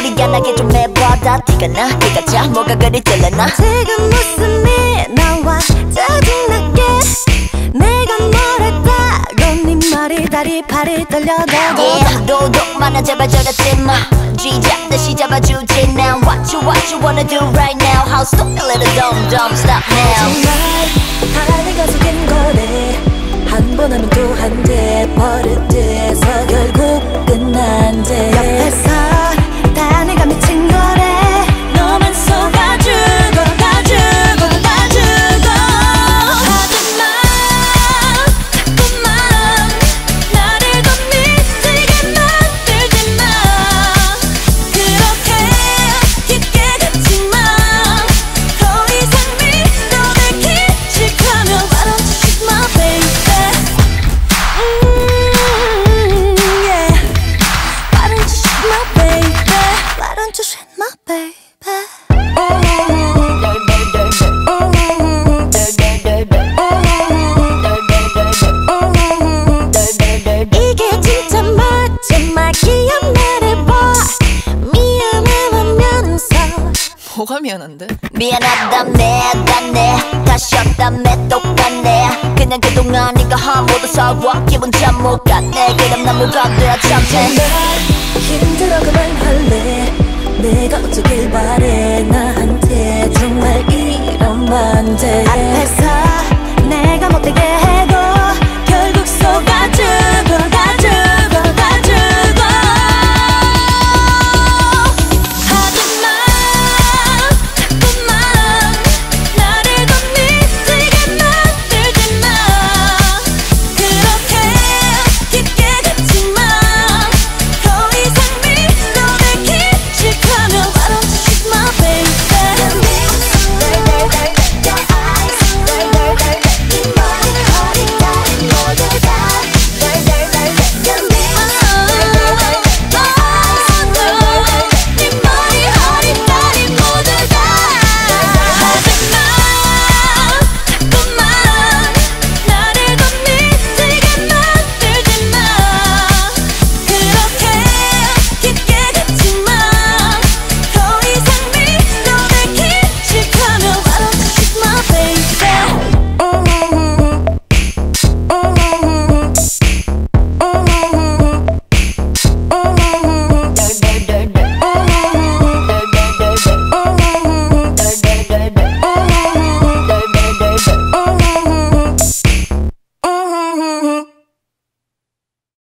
소리가 나게 좀 해봐다. 티가 나 티가 자 뭐가 그리 들려나. 지금 웃음이 나와 짜증나게 내가 뭐랬다고 네 머리 다리 팔이 떨려도 Yeah 도둑만아 제발 저러지마 쥐잡듯이 잡아주지 now. What you wanna do right now. How stupid little dumb stop now. 정말 다 내가 속인 거네. 한 번 하면 또 한 대 버릇돼서 결국 끝난 대 옆에서 다 내가 미친 거래. 너만 속아주고 가주고 가주고 하지마 자꾸만 나를 더 미치게 만들지마. 그렇게 깊게 갇지마. 더 이상 미련을 기직하면 Why don't you shoot my baby. Yeah. Why don't you shoot my baby. Why don't you shoot my baby. 이게 진짜 마지막이야 말해봐. 미안해하면서 뭐가 미안한데? 미안하다네 다시 없다네 똑같네. 그냥 그동안 네가 한 모두 사과 기분 참 못 갔네. 그럼 난 뭐가 돼야 참네. 힘들어 그만할래.